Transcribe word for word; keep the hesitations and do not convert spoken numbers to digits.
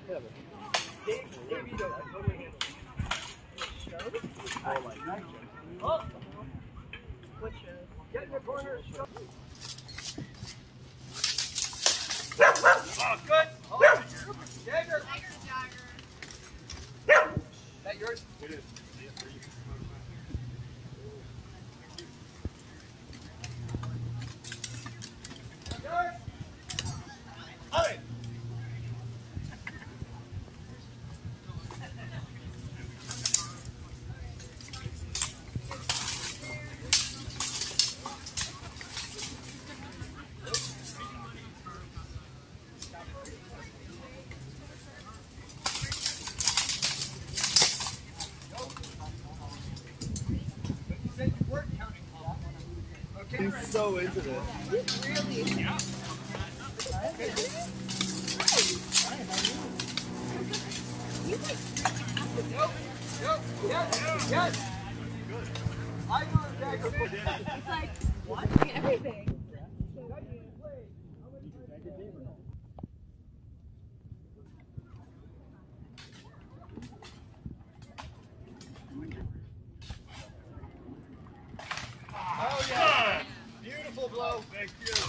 Oh! What show? Get in the corner. Oh, good. Oh, Jagger. Is that yours? It is. Yours. Hey. He's so into this. Really? Yeah. Nope. Nope. Yes. Yes. I know exactly. It's like watching everything. Oh yeah. Beautiful blow. Thank you.